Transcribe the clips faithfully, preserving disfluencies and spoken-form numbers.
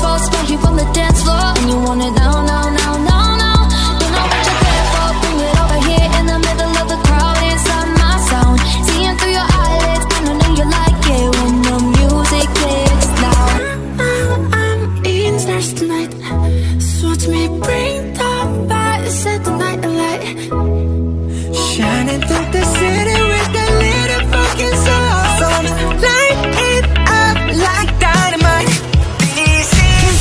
for, smash you from the dance floor. And you want it now, now, now, now, now. Don't know what you're there for, bring it over here in the middle of the crowd inside my sound. Seeing through your eyelids, and I know you like it when the music hits loud. I'm, I'm in stars tonight, so watch me bring the fire, set the night alight. Shining through the city with that little fucking soul. So light it up like dynamite. This is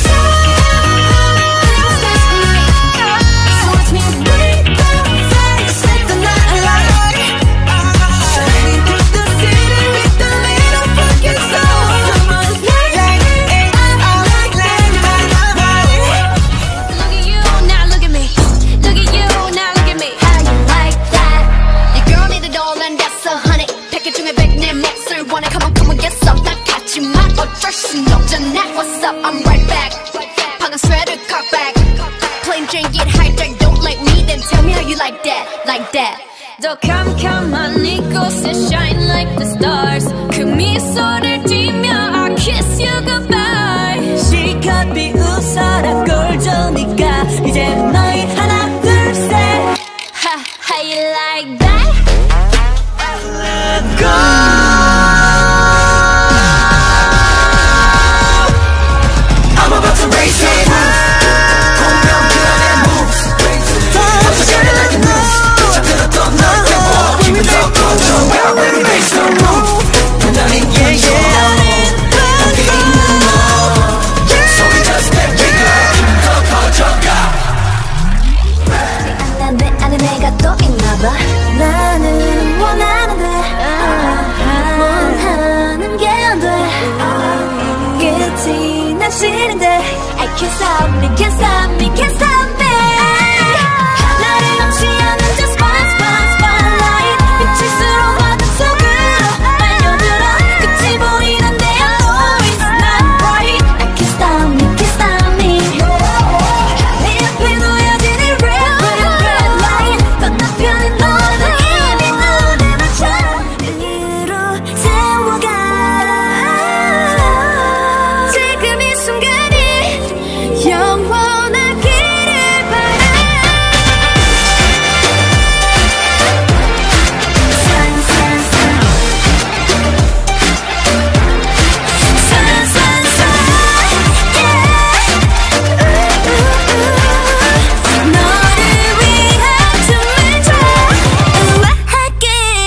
so watch me bring the fire, set the night alight. Shining through the city with that little fucking soul. Light it up like dynamite. Look at you, now look at me. Look at you, now look at me. How you like that? Your girl need a doll and that's a honey. 패킷 중에 백 내 몫을 원해. Come on, come on, get some. 나 같지만 어쩔 순 없잖아. What's up? I'm right back. 방금 sweater cut back. Plain Jane get hijacked. Don't like me, then tell me how you like that, like that. 더 캄캄한 이곳에 shine like the stars. 그 미소를 띠며 I kiss you goodbye. 실컷 비웃어라 꼴 좋으니까 이제 너희 하나 둘 셋. Ha, how you like that? Let's go. I'm about to raise it. 공명들의 moves. 터져라 like a noose. 잡혀놨던 너의 walk. 기분 더 꺼져. I'm ready to raise the roof. 분단인 control. 함께 있는 너. 소리 just get bigger. 기분 더 커져가. 난 내 안에 내가 또 있나봐. 나는 원하는데 원하는 게 안 돼. 끝이 난 싫은데 I can't stop me, can't stop me, can't stop me. 나를 넘치하는 just one spot spotlight. 빛일수록 어둠 속으로 빨려들어. 끝이 보이는데 I know it's not right. I can't stop me, can't stop me. 내 앞에 놓여진 이 red red red light. 건너편에 너는 이미 눈에 맞춰 위로 세워가. 지금 이 순간이 영원하기를 바라. 산산산 산산산 너를 위한 춤을 춰 우아하게.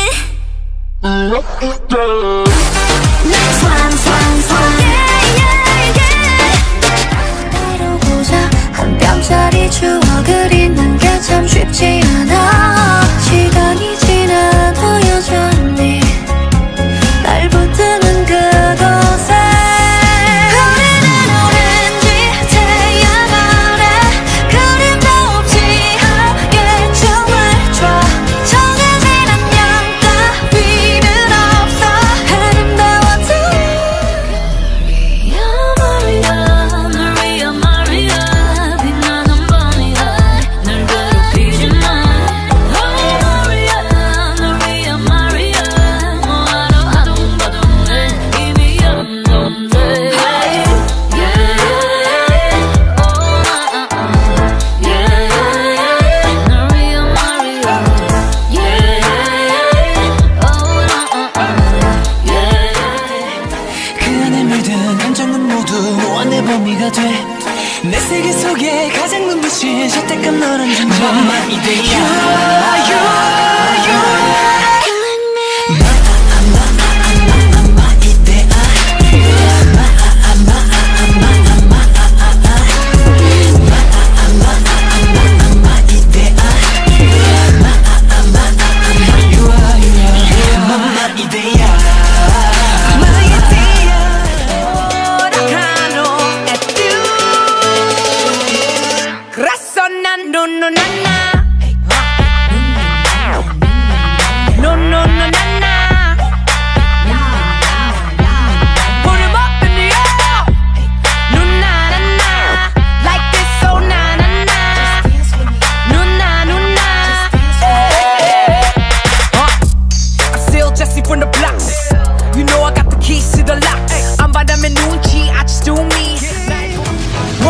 Swan, swan, swan. Yeah, yeah, yeah. 이러고서 한 뼘짜리 추억을 잊는 게 참 쉽지 않아. 시간이 지나도 여전히 날 붙드는 그곳에 우리는 오렌지 태양 아래 그림도 없이 함께 춤을 춰. 정해진 안녕 따위는 없어. 아름다워도 Maria, Maria, Maria, 빛나는 밤이야. 날 괴롭히지 마. Oh Maria, Maria, Maria, 뭐하러 아둥바둥해. 이미 연동돼. Yeah, yeah, oh, yeah, yeah, Maria, Maria, yeah, oh, yeah. 그 안에 물든 감정은 모두 무한의 범위가 돼. 내 세계 속에 가장 눈부신 절대감 너란 존재만 이대야. You are, you are killing me. 마아마아마아마 이대야. 마아마아마아마 이대야. You are, you are 마마 이대야. Corazón, no, no, no, no.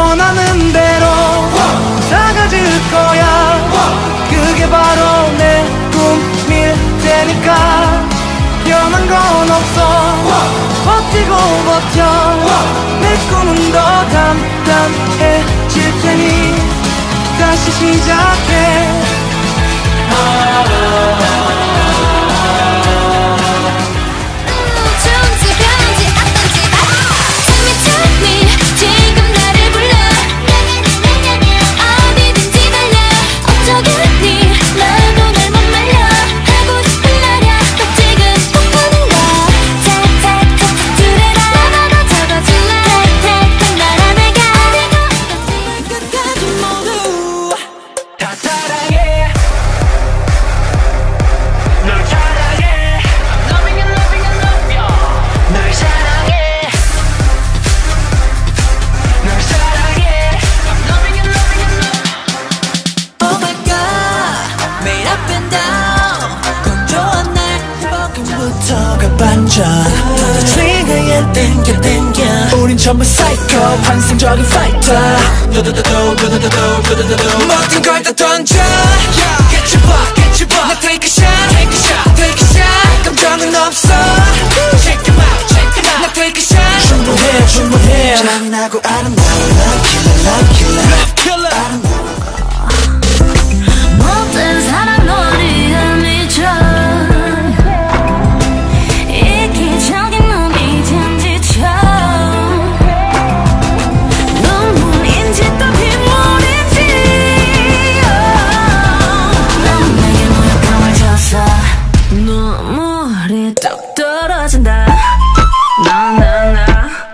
원하는 대로 다 가질 거야. 그게 바로 내 꿈일 테니까 변한 건 없어. 버티고 버텨. 내 꿈은 더 단단해질 테니 다시 시작해. 트리거에 땡겨 땡겨 우린 전부 사이코 환상적인 파이터. 모든 걸 다 던져. Get your butt, get your butt. 나 take a shot, take a shot, take a shot. 감정은 없어. Check them out, check them out. 나 take a shot. 충분해, 충분해. 잔인하고 아름다워. Love killer, love killer, love killer. 아름다워. 못된 사랑 놀이에 미쳐. 눈물이 뚝 떨어진다. 나나나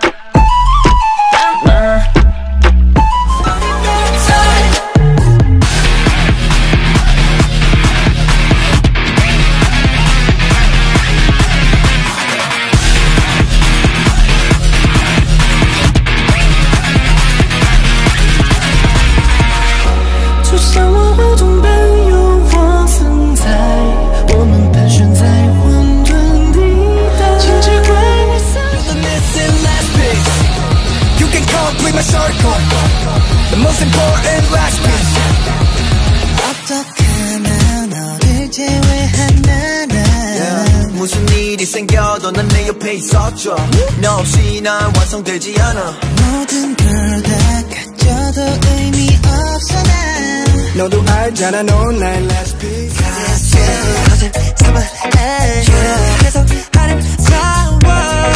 The most important last piece. 어떻게 하나 너를 제외한 나는 yeah. 무슨 일이 생겨도 난 내 옆에 있었죠. 너 없이 난 완성되지 않아. 모든 걸 다 가져도 의미 없어 난. 너도 알잖아 넌 나의 last piece. 가슴 삼아해 계속 아름다워.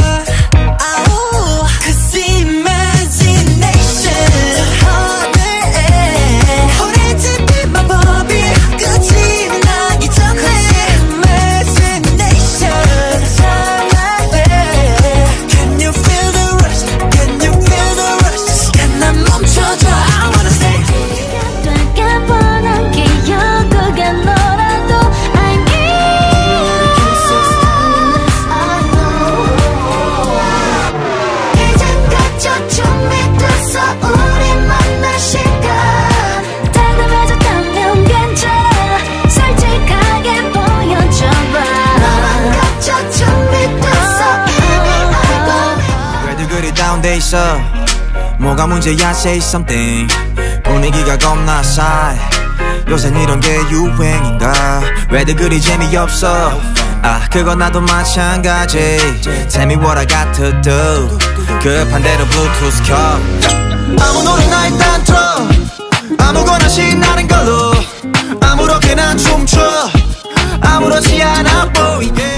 돼 있어. 뭐가 문제야 say something. 분위기가 겁나 싸해. 요샌 이런 게 유행인가. 왜들 그리 재미없어. 아 그건 나도 마찬가지. Tell me what I got to do. 급한 대로 블루투스 켜. 아무 노래나 일단 틀어. 아무거나 신나는 걸로 아무렇게나 춤춰. 아무렇지 않아 보이게.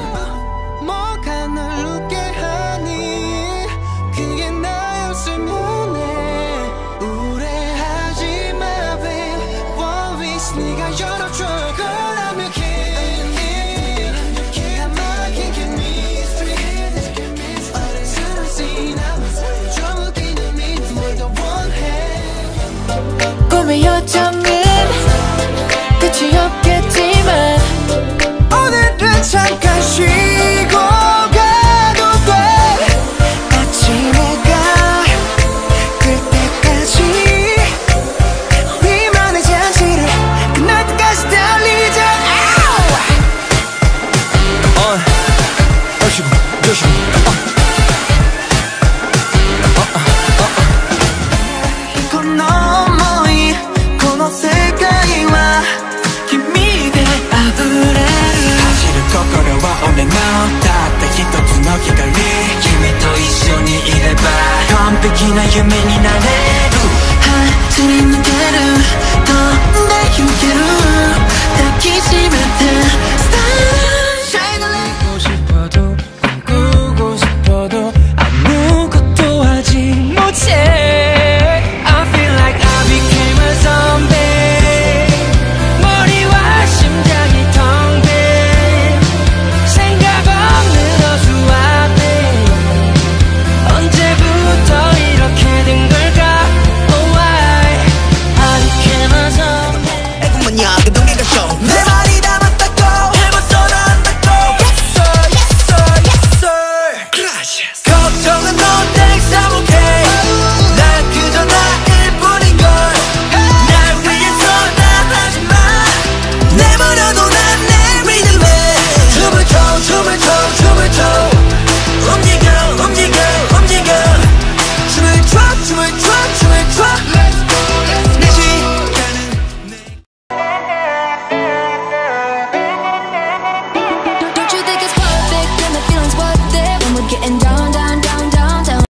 꿈의 요청은 끝이 없겠지만 오늘은 참 여기나 유명이 나네 하늘 있는 대로 더내 휴게로 닦이지 못해 Shine a light 보고 싶어도 꿈꾸고 싶어도 아무것도 하지 못해 I feel like I became a zombie 머리와 심장이 텅 빈 생각 없는 어수 앞에 언제부터 이렇게 된 걸까 Oh why I became a zombie 애구머냐 그 동기가 show 내 말이 담았다고 해봤어도 안다고 Yes sir yes sir yes sir Gracias 걱정은 너 thanks I'm okay 난 그저 나일 뿐인걸 날 위해서 난 하지마 내버려둬